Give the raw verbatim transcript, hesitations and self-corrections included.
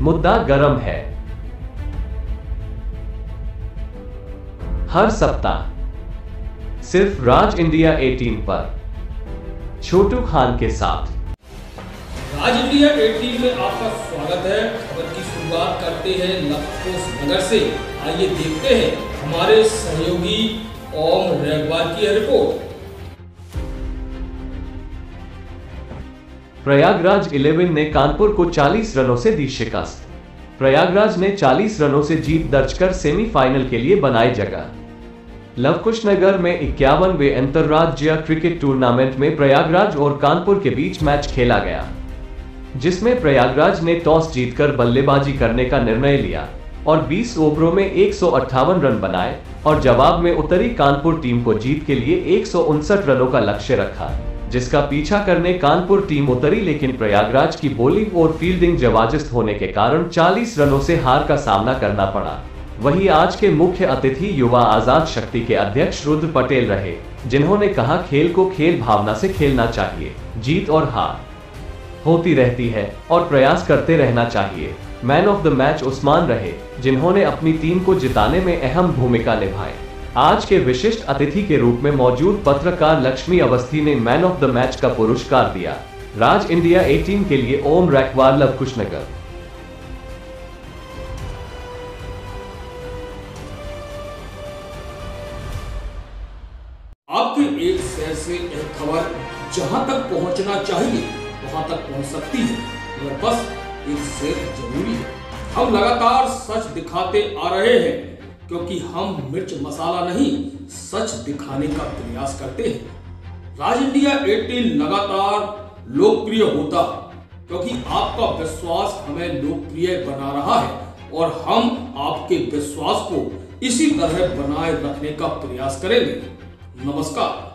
मुद्दा गरम है। हर सप्ताह सिर्फ राज इंडिया अठारह पर छोटू खान के साथ। राज इंडिया अठारह में आपका स्वागत है। खबर की शुरुआत करते हैं लखकुश नगर से। आइए देखते हैं हमारे सहयोगी ओम रेगवार की रिपोर्ट। प्रयागराज ग्यारह ने कानपुर को चालीस रनों से दी शिकस्त। प्रयागराज ने चालीस रनों से जीत दर्ज कर सेमीफाइनल के लिए बनाई जगह। लवकुश नगर में इक्यावनवें अंतर्राज्यीय क्रिकेट टूर्नामेंट में प्रयागराज और कानपुर के बीच मैच खेला गया, जिसमें प्रयागराज ने टॉस जीतकर बल्लेबाजी करने का निर्णय लिया और बीस ओवरों में एक सौ अट्ठावन रन बनाए और जवाब में उतरी कानपुर टीम को जीत के लिए एक सौ उनसठ रनों का लक्ष्य रखा, जिसका पीछा करने कानपुर टीम उतरी, लेकिन प्रयागराज की बॉलिंग और फील्डिंग जबरदस्त होने के कारण चालीस रनों से हार का सामना करना पड़ा। वहीं आज के मुख्य अतिथि युवा आजाद शक्ति के अध्यक्ष रुद्र पटेल रहे, जिन्होंने कहा खेल को खेल भावना से खेलना चाहिए, जीत और हार होती रहती है और प्रयास करते रहना चाहिए। Man of the match Usman रहे, जिन्होंने अपनी टीम को जिताने में अहम भूमिका निभाई। आज के विशिष्ट अतिथि के रूप में मौजूद पत्रकार लक्ष्मी अवस्थी ने मैन ऑफ द मैच का पुरस्कार दिया। राज इंडिया अठारह के लिए ओम रेगवार, लवकुश नगर। आपके एक शहर से एक खबर जहां तक पहुंचना चाहिए वहां तक पहुंच सकती है, मगर बस एक शेर जरूरी है। हम लगातार सच दिखाते आ रहे हैं, क्योंकि हम मिर्च मसाला नहीं, सच दिखाने का प्रयास करते हैं। राज इंडिया अठारह लगातार लोकप्रिय होता है, क्योंकि आपका विश्वास हमें लोकप्रिय बना रहा है और हम आपके विश्वास को इसी तरह बनाए रखने का प्रयास करेंगे। नमस्कार।